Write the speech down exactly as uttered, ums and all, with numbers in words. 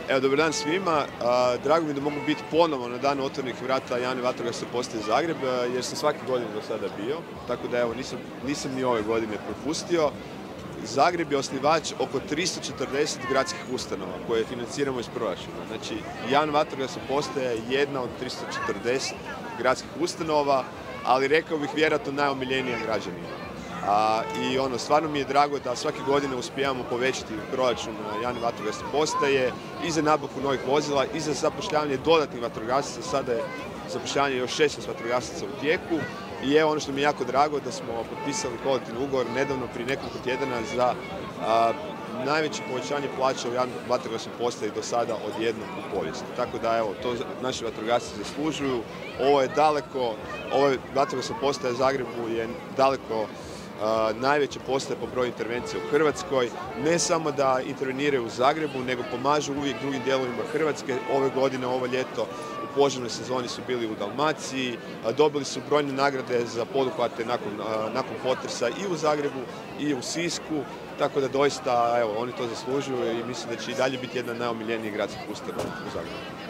Evo, dobar dan svima. Drago mi je da mogu biti ponovo na danu otvorenih vrata Javne vatrogasne postaje Zagreb, jer sam svake godine do sada bio, tako da evo, nisam, nisam ni ove godine propustio. Zagreb je osnivač oko tristo četrdeset gradskih ustanova koje financiramo iz proračuna. Znači, Javna vatrogasna postaja je jedna od tristo četrdeset gradskih ustanova, ali rekao bih vjerojatno najomiljenija građanima. A, I ono, stvarno mi je drago da svake godine uspijamo povećati proračun Javne vatrogasne postaje i za nabavku novih vozila i za zapošljavanje dodatnih vatrogasaca. Sada je zapošljavanje još šesnaest vatrogasaca u tijeku. I evo ono što mi je jako drago da smo potpisali kolektivni ugovor nedavno prije nekoliko tjedana za a, najveće povećanje plaća u Javnoj vatrogasnoj postaji do sada odjednom u povijesti. Tako da evo, to naši vatrogasci zaslužuju. Ovo je daleko, ovo je vatrogasna postaja u Zagrebu je daleko Uh, najveća postaja po broju intervencija u Hrvatskoj. Ne samo da interveniraju u Zagrebu, nego pomažu uvijek drugim dijelovima Hrvatske. Ove godine, ovo ljeto, u požarnoj sezoni su bili u Dalmaciji, uh, dobili su brojne nagrade za poduhvate nakon, uh, nakon potresa i u Zagrebu i u Sisku. Tako da doista, evo, oni to zaslužuju i mislim da će i dalje biti jedna od najomiljenijih gradskih ustanova u Zagrebu.